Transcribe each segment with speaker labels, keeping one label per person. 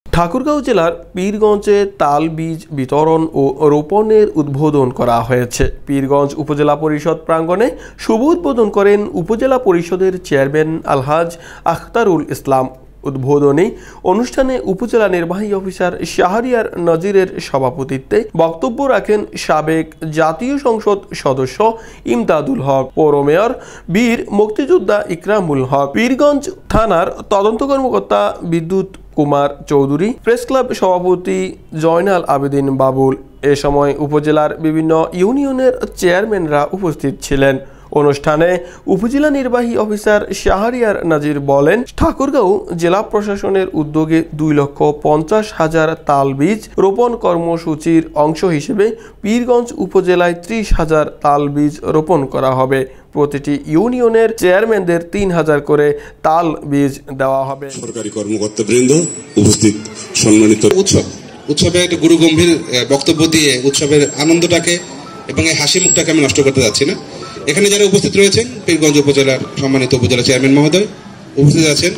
Speaker 1: ঠাকুরগাঁও জেলার পীরগঞ্জে তাল বীজ বিতরণ ও রোপণের উদ্বোধন করা হয়েছে। পীরগঞ্জ উপজেলা পরিষদ প্রাঙ্গণে শুভ উদ্বোধন করেন উপজেলা পরিষদের চেয়ারম্যান আলহাজ আখতারুল ইসলাম। উদ্বোধনী অনুষ্ঠানে উপজেলা নির্বাহী অফিসার শাহরিয়ার নজিরের সভাপতিত্বে বক্তব্য রাখেন সাবেক জাতীয় সংসদ সদস্য ইমদাদুল হক, পৌর মেয়র বীর মুক্তিযোদ্ধা ইকরামুল হক, পীরগঞ্জ থানার তদন্ত কর্মকর্তা বিদ্যুৎ কুমার চৌধুরী, প্রেস ক্লাব সভাপতি জয়নাল আবেদিন বাবুল। এ সময় উপজেলার বিভিন্ন ইউনিয়নের চেয়ারম্যানরা উপস্থিত ছিলেন। অনুষ্ঠানে উপজেলা নির্বাহী অফিসার শাহরিয়ার নাজির বলেন, ঠাকুরগাঁও জেলা প্রশাসনের উদ্যোগে 2,50,000 তাল বীজ রোপণ কর্মসূচির অংশ হিসেবে পীরগঞ্জ উপজেলায় 30,000 তাল বীজ রোপণ করা হবে। প্রতিটি ইউনিয়নের চেয়ারম্যানদের 3,000 করে তাল বীজ দেওয়া হবে।
Speaker 2: সরকারি কর্মকর্তাবৃন্দ, উপস্থিত সম্মানিত,
Speaker 3: উৎসবে একটা গুরুগম্ভীর বক্তব্য দিয়ে উৎসবের আনন্দটাকে এবং এই হাসি মুখটাকে আমি নষ্ট করতে যাচ্ছি না। এখানে যারা উপস্থিত রয়েছেন, পীরগঞ্জ উপজেলার সম্মানিত উপজেলা চেয়ারম্যান মহোদয় উপস্থিত আছেন।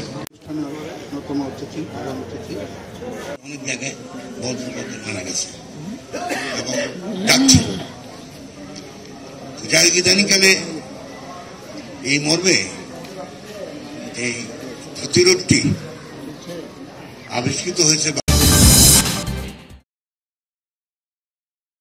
Speaker 4: অনেক জায়গায় মারা গেছে এবং যাচ্ছে, যার ইদানিকালে এই মর্মে এই প্রতিরোধটি আবিষ্কৃত হয়েছে।